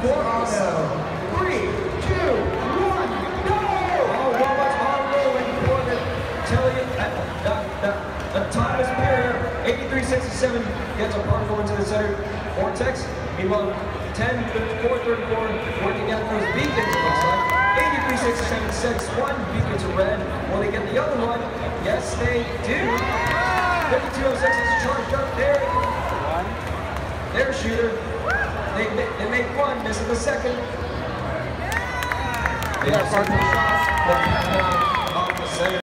for Auto. 3, 2, 1, go! Oh, robots are rolling for the autonomous barrier. 8367 gets a particle into the center vortex. Meanwhile, 10434 working at those beacons, it looks like. 8367 one beacon to red. Will they get the other one? Yes, they do. 5206 is charged up there. Their shooter. They make one, missing the second. They are parking the shot.